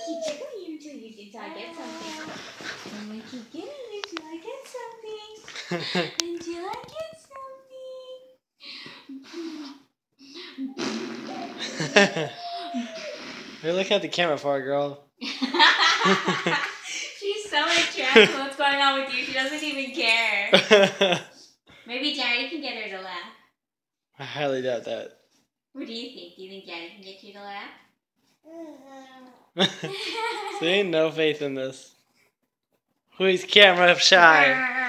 keep tickling you until I get something. I'm gonna keep getting you until I get something. Until I get something. You're looking at the camera for, girl. She's so entranced with what's going on with you. She doesn't even care. Maybe Daddy can get her to laugh. I highly doubt that. What do you think? Do you think Daddy can get you to laugh? See, no faith in this. Who's camera shy?